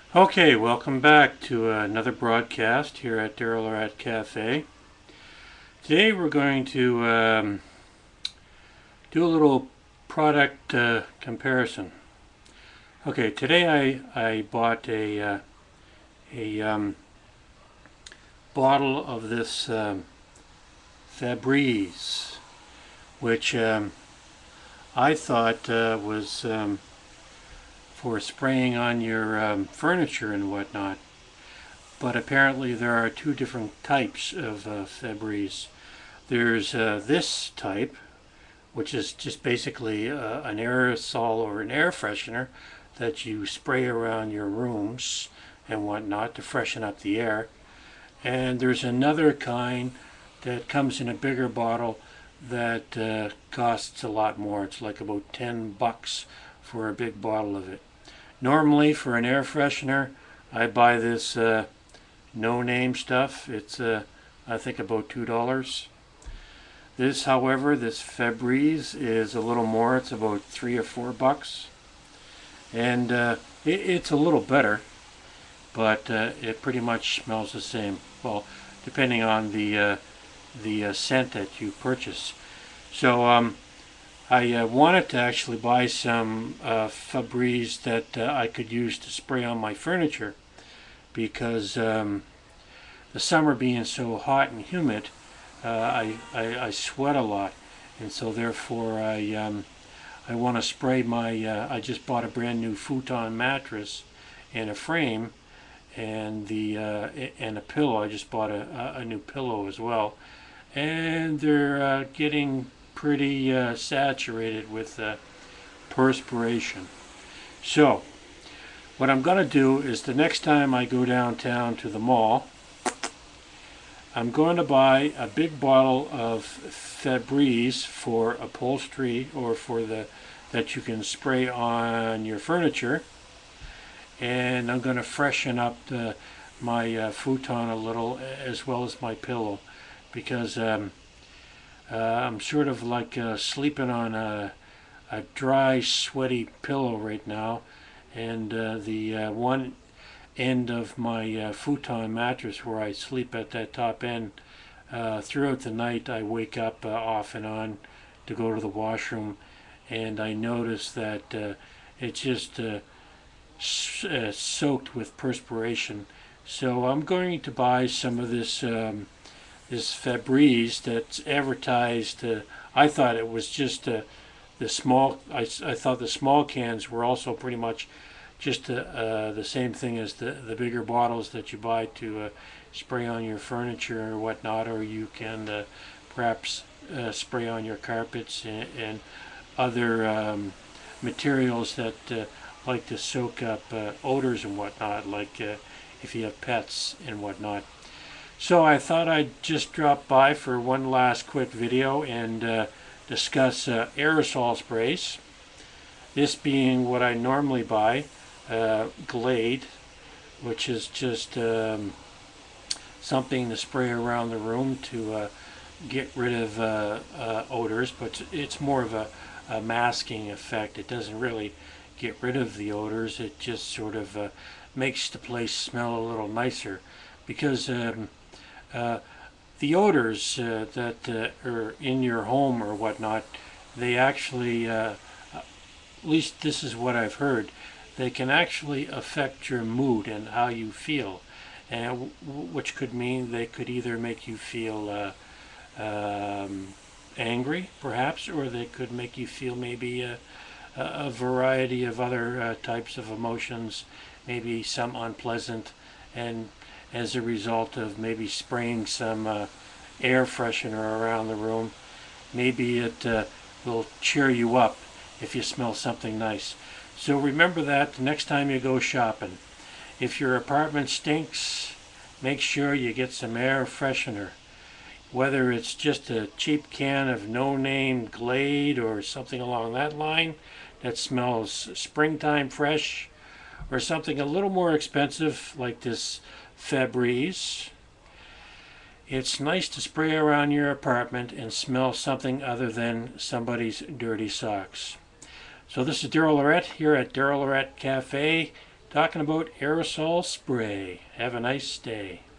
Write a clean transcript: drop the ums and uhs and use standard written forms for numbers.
Okay, welcome back to another broadcast here at Daryllorette Cafe. Today we're going to do a little product comparison. Okay, today I bought a bottle of this Febreze, which I thought was for spraying on your furniture and whatnot. But apparently there are two different types of Febreze. There's this type, which is just basically an aerosol or an air freshener that you spray around your rooms and whatnot to freshen up the air. And there's another kind that comes in a bigger bottle that costs a lot more. It's like about $10 for a big bottle of it. Normally for an air freshener, I buy this no-name stuff. It's I think about $2. This, however, this Febreze is a little more. It's about $3 or $4, and it's a little better, but it pretty much smells the same. Well, depending on the scent that you purchase. So I wanted to actually buy some Febreze that I could use to spray on my furniture, because the summer being so hot and humid, I sweat a lot, and so therefore I want to spray my. I just bought a brand new futon mattress and a frame, and and a pillow. I just bought a new pillow as well, and they're getting pretty saturated with perspiration. So what I'm going to do is, the next time I go downtown to the mall, I'm going to buy a big bottle of Febreze for upholstery, or for that you can spray on your furniture, and I'm going to freshen up my futon a little, as well as my pillow, because I'm sort of like sleeping on a dry, sweaty pillow right now, and the one end of my futon mattress, where I sleep at that top end, throughout the night I wake up off and on to go to the washroom, and I notice that it's just soaked with perspiration. So I'm going to buy some of this this Febreze that's advertised. I thought it was just the small. I thought the small cans were also pretty much just the same thing as the bigger bottles that you buy to spray on your furniture or whatnot, or you can perhaps spray on your carpets and other materials that like to soak up odors and whatnot, like if you have pets and whatnot. So I thought I'd just drop by for one last quick video and discuss aerosol sprays. This being what I normally buy, Glade, which is just something to spray around the room to get rid of odors, but it's more of a masking effect. It doesn't really get rid of the odors. It just sort of makes the place smell a little nicer, because the odors that are in your home or whatnot, they actually, at least this is what I've heard, they can actually affect your mood and how you feel, and which could mean they could either make you feel angry, perhaps, or they could make you feel maybe a variety of other types of emotions, maybe some unpleasant, and as a result of maybe spraying some air freshener around the room, maybe it will cheer you up if you smell something nice. So remember that the next time you go shopping. If your apartment stinks, make sure you get some air freshener. Whether it's just a cheap can of no-name Glade or something along that line that smells springtime fresh, or something a little more expensive like this Febreze. It's nice to spray around your apartment and smell something other than somebody's dirty socks. So this is Daryl Lorette here at Daryllorette Cafe. talking about aerosol spray. Have a nice day.